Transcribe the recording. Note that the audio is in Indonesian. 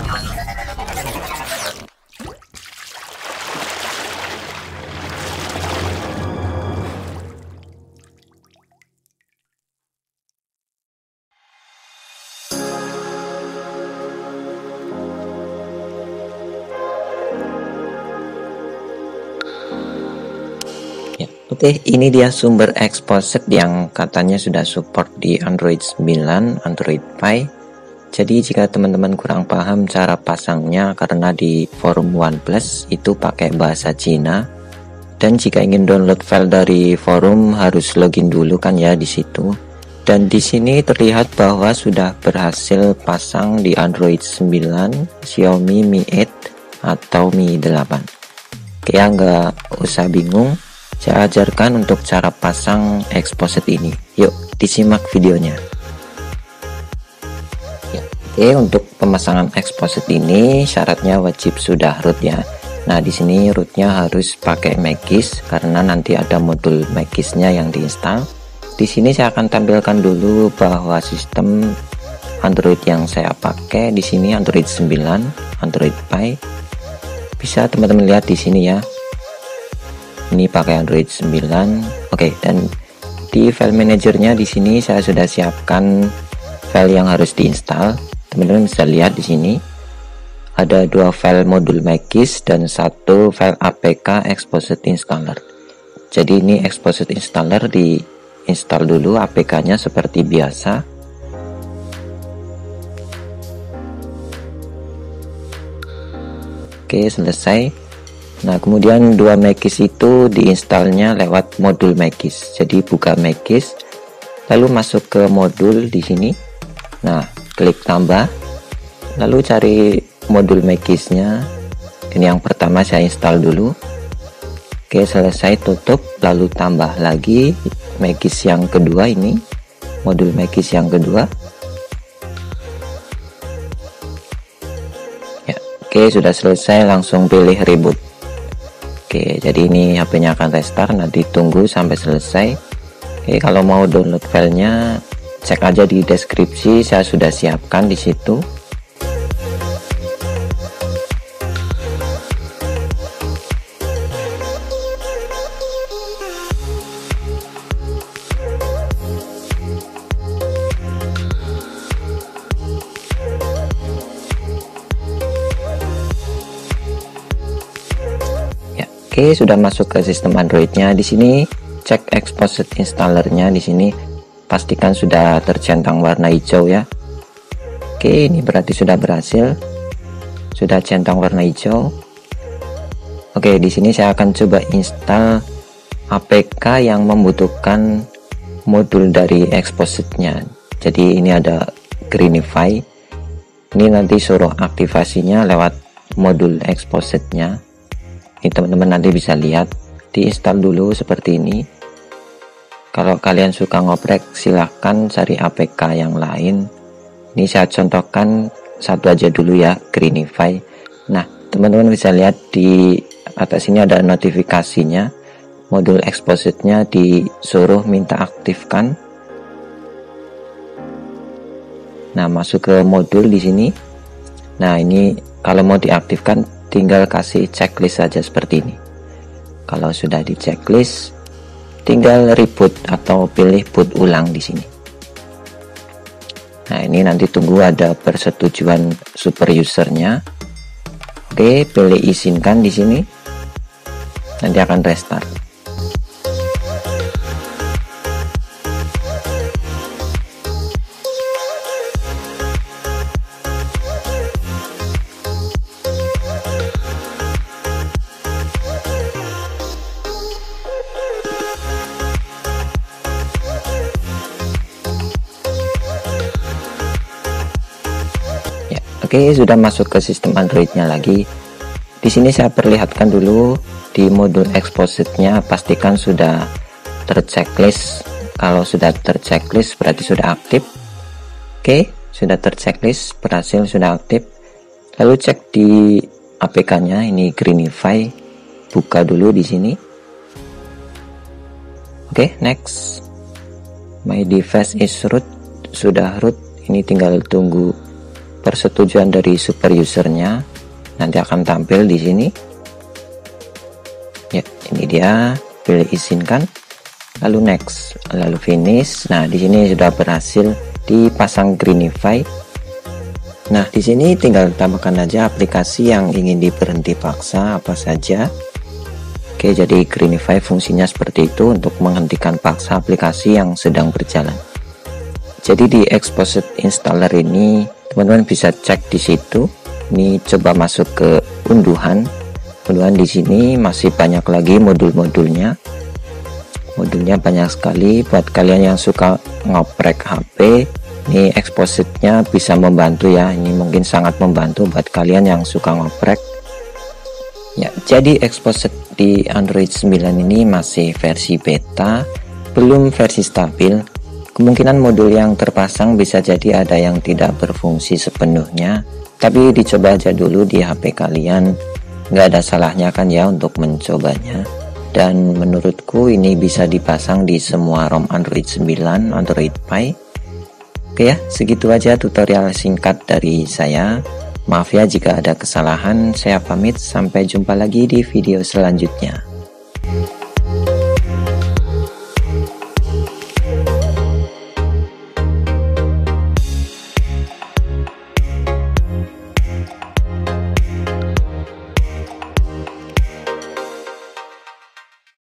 Oke, ini dia sumber Exposed yang katanya sudah support di Android 9, Android Pie. Jadi jika teman-teman kurang paham cara pasangnya karena di forum OnePlus itu pakai bahasa Cina, dan jika ingin download file dari forum harus login dulu kan ya di situ. Dan di sini terlihat bahwa sudah berhasil pasang di Android 9, Xiaomi Mi 8 atau Mi 8. Oke ya, nggak usah bingung. Saya ajarkan untuk cara pasang Exposed ini. Yuk, disimak videonya. Ya, oke, untuk pemasangan Exposed ini syaratnya wajib sudah root ya. Nah, di sini rootnya harus pakai Magis karena nanti ada modul Magisnya yang diinstal. Di sini saya akan tampilkan dulu bahwa sistem Android yang saya pakai di sini Android 9, Android Pie. Bisa teman-teman lihat di sini ya. Ini pakai Android 9. Oke, dan di file manajernya di sini saya sudah siapkan file yang harus diinstal. Teman-teman bisa lihat di sini ada 2 file modul Magis dan 1 file APK Exposed Installer. Jadi ini Exposed Installer diinstal dulu APK-nya seperti biasa. Oke, selesai. Nah, kemudian 2 Magis itu diinstalnya lewat modul Magis. Jadi buka Magis, lalu masuk ke modul di sini. Nah, klik tambah, lalu cari modul Magisnya. Ini yang pertama saya install dulu. Oke, selesai, tutup, lalu tambah lagi Magis yang kedua ini, modul Magis yang kedua. Ya, oke, sudah selesai, langsung pilih reboot. Oke, jadi ini HP-nya akan restart, nanti tunggu sampai selesai. Oke, kalau mau download filenya, cek aja di deskripsi, saya sudah siapkan di situ. Oke, sudah masuk ke sistem Androidnya. Di sini cek Exposed installernya di sini, pastikan sudah tercentang warna hijau ya. Oke, ini berarti sudah berhasil, sudah centang warna hijau. Oke, di sini saya akan coba install APK yang membutuhkan modul dari Exposed-nya. Jadi ini ada Greenify. Ini nanti suruh aktivasinya lewat modul Exposed-nya. Ini teman-teman nanti bisa lihat, diinstal dulu seperti ini. Kalau kalian suka ngoprek silahkan cari APK yang lain. Ini saya contohkan satu aja dulu ya, Greenify. Nah, teman-teman bisa lihat di atas ini ada notifikasinya, modul Exposed-nya disuruh minta aktifkan. Nah, masuk ke modul di sini. Nah, ini kalau mau diaktifkan tinggal kasih checklist saja seperti ini. Kalau sudah di checklist, tinggal reboot atau pilih boot ulang di sini. Nah, ini nanti tunggu ada persetujuan super usernya. Oke, pilih izinkan di sini. Nanti akan restart. Oke, sudah masuk ke sistem Androidnya lagi. Di sini saya perlihatkan dulu di modul Exposed-nya, pastikan sudah terchecklist. Kalau sudah terchecklist berarti sudah aktif. Oke, sudah terchecklist, berhasil, sudah aktif. Lalu cek di APK-nya, ini Greenify. Buka dulu di sini. Oke, next. My device is root, sudah root. Ini tinggal tunggu persetujuan dari super usernya, nanti akan tampil di sini. Ya, ini dia, pilih izinkan, lalu next, lalu finish. Nah, di sini sudah berhasil dipasang Greenify. Nah, di sini tinggal tambahkan aja aplikasi yang ingin diberhenti paksa apa saja. Oke, jadi Greenify fungsinya seperti itu untuk menghentikan paksa aplikasi yang sedang berjalan. Jadi di Exposed Installer ini teman-teman bisa cek di situ. Ini coba masuk ke unduhan. Unduhan di sini masih banyak lagi modul-modulnya. Modulnya banyak sekali. Buat kalian yang suka ngoprek HP, ini Exposed-nya bisa membantu ya. Ini mungkin sangat membantu buat kalian yang suka ngoprek. Ya, jadi Exposed di Android 9 ini masih versi beta, belum versi stabil. Kemungkinan modul yang terpasang bisa jadi ada yang tidak berfungsi sepenuhnya, tapi dicoba aja dulu di HP kalian. Nggak ada salahnya kan ya untuk mencobanya. Dan menurutku ini bisa dipasang di semua ROM Android 9, Android Pie. Oke ya, segitu aja tutorial singkat dari saya. Maaf ya jika ada kesalahan, saya pamit, sampai jumpa lagi di video selanjutnya.